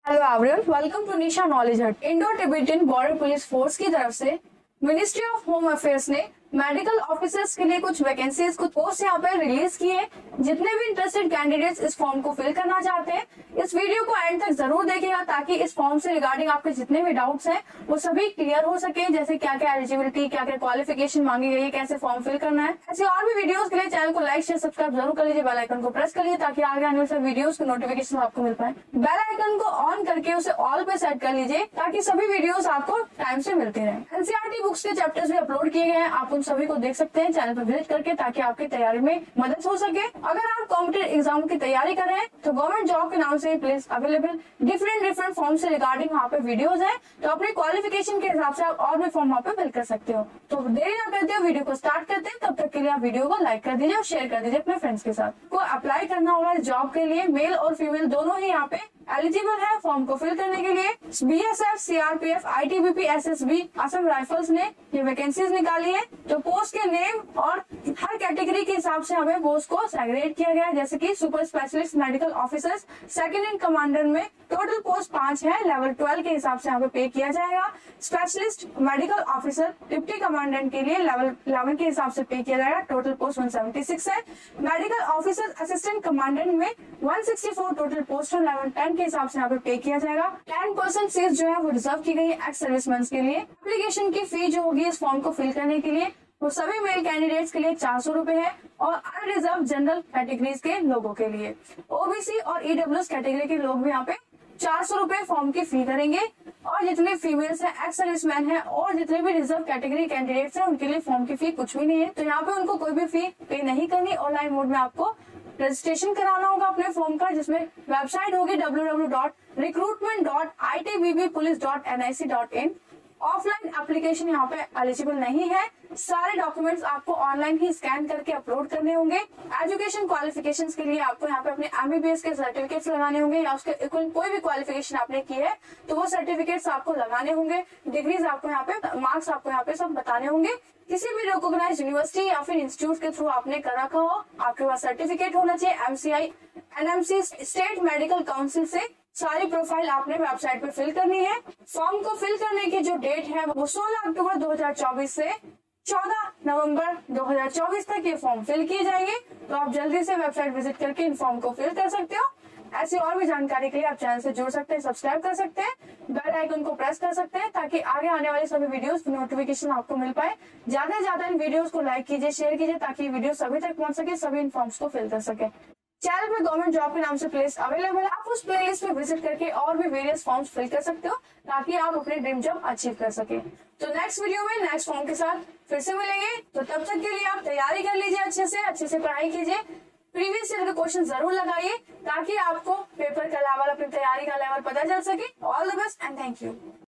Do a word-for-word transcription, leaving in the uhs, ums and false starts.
Hello everyone, welcome to Nisha knowledge hut. Indo Tibetan border police force की तरफ से ministry of home affairs ने medical officers के लिए कुछ वैकेंसीज, कुछ पोस्ट यहाँ पे रिलीज की है। जितने भी इंटरेस्टेड कैंडिडेट्स इस फॉर्म को फिल करना चाहते हैं, इस वीडियो को एंड तक जरूर देखिएगा ताकि इस फॉर्म से रिगार्डिंग आपके जितने भी डाउट्स हैं वो सभी क्लियर हो सके। जैसे क्या क्या एलिजिबिलिटी, क्या क्या क्वालिफिकेशन मांगी गई है, कैसे फॉर्म फिल करना है। ऐसे और भी वीडियोस के लिए चैनल को लाइक शेयर सब्सक्राइब जरूर कर लीजिए, बेल आइकन को प्रेस कर लीजिए ताकि आगे आने वाले वीडियोस के नोटिफिकेशन आपको मिल पाए। बेल आइकन को ऑन करके उसे ऑल पे सेट कर लीजिए ताकि सभी वीडियोस आपको टाइम से मिलती रहे। एनसीईआरटी बुक्स के चैप्टर्स भी अपलोड किए गए हैं, आप उन सभी को देख सकते हैं चैनल पर विजिट करके ताकि आपकी तैयारी में मदद हो सके। अगर आप कॉम्पिटेटिव एग्जाम की तैयारी कर रहे हैं तो गवर्नमेंट जॉब के नाम से place available different different form से रिगार्डिंग वहाँ पे वीडियोस हैं, तो अपने क्वालिफिकेशन के हिसाब से आप और भी फॉर्म वहाँ पे फिल कर सकते हो। तो देरी ना करते हो, वीडियो को स्टार्ट करते हैं। तब तक के लिए आप वीडियो को लाइक कर दीजिए और शेयर कर दीजिए अपने फ्रेंड्स के साथ। को अप्लाई करना होगा इस जॉब के लिए, मेल और फीमेल दोनों ही यहाँ पे एलिजिबल है फॉर्म को फिल करने के लिए। BSF, CRPF, ITBP, SSB, Assam rifles ने ये वैकेंसीज निकाली है। तो पोस्ट के नेम और हर कैटेगरी के हिसाब से हमें पोस्ट को सेग्रीगेट किया गया है। जैसे कि super specialist medical officers second in commander में टोटल पोस्ट पांच है, लेवल ट्वेल्व के हिसाब से यहाँ पे पे किया जाएगा। Specialist medical officer deputy commandant के लिए लेवल इलेवन के हिसाब से पे किया जाएगा, total post one seventy six है। मेडिकल ऑफिसर असिस्टेंट कमांडेंट में one sixty four total post है, लेवल टेन के हिसाब से यहाँ पे पे किया जाएगा। टेन परसेंट सीट जो है वो रिजर्व की गई है एक्स सर्विसमैन के लिए। एप्लीकेशन की फी जो होगी इस फॉर्म को फिल करने के लिए वो सभी मेल कैंडिडेट्स के लिए चार सौ रूपए है और अनरिजर्व जनरल कैटेगरीज के लोगों के लिए, ओबीसी और ईडब्ल्यूएस कैटेगरी के लोग भी यहाँ पे चार सौ रूपए फॉर्म की फी करेंगे। और जितने फीमेल्स हैं, एक्स सर्विसमैन है और जितने भी रिजर्व कैटेगरी कैंडिडेट्स हैं उनके लिए फॉर्म की फी कुछ भी नहीं है। तो यहाँ पे उनको कोई भी फी पे नहीं करनी। ऑनलाइन मोड में आपको रजिस्ट्रेशन कराना होगा अपने फॉर्म का, जिसमें वेबसाइट होगी W W W dot recruitment dot I T B B police dot N I C dot in. Offline application यहाँ पे एलिजिबल नहीं है। सारे डॉक्यूमेंट्स आपको ऑनलाइन ही स्कैन करके अपलोड करने होंगे। एजुकेशन क्वालिफिकेशंस के लिए आपको यहाँ पे अपने एमबीबीएस के सर्टिफिकेट्स लगाने होंगे या उसके कोई भी क्वालिफिकेशन आपने की है तो वो सर्टिफिकेट्स आपको लगाने होंगे। डिग्रीज आपको यहाँ पे, मार्क्स आपको यहाँ पे सब बताने होंगे। किसी भी रिकॉग्नाइज्ड यूनिवर्सिटी या फिर इंस्टीट्यूट के थ्रू आपने कर रखा हो, आपके पास सर्टिफिकेट होना चाहिए। MCI, NMC, state medical council से सारी प्रोफाइल आपने वेबसाइट पे फिल करनी है। फॉर्म को फिल करने की जो डेट है वो सोलह अक्टूबर दो हजार चौबीस से चौदह नवंबर दो हजार चौबीस तक ये फॉर्म फिल किए जाएंगे। तो आप जल्दी से वेबसाइट विजिट करके इन फॉर्म को फिल कर सकते हो। ऐसी और भी जानकारी के लिए आप चैनल से जुड़ सकते हैं, सब्सक्राइब कर सकते हैं, बेल आइकन को प्रेस कर सकते हैं ताकि आगे आने वाली सभी वीडियोस की नोटिफिकेशन आपको मिल पाए। ज्यादा से ज्यादा इन वीडियोस को लाइक कीजिए, शेयर कीजिए ताकि वीडियो सभी तक पहुंच सके, सभी इन फॉर्म्स को फिल कर सके। चैनल पे गवर्नमेंट जॉब के नाम से प्लेस अवेलेबल है, आप उस प्लेलिस्ट में विजिट करके और भी वेरियस फॉर्म्स फिल कर सकते हो ताकि आप अपने ड्रीम जॉब अचीव कर सके। तो नेक्स्ट वीडियो में नेक्स्ट फॉर्म के साथ फिर से मिलेंगे। तो तब तक के लिए आप तैयारी कर लीजिए, अच्छे से अच्छे से पढ़ाई कीजिए, प्रीवियस ईयर के क्वेश्चन जरूर लगाइए ताकि आपको पेपर का लेवल, अपनी तैयारी का लेवल पता चल सके। All the best and thank you.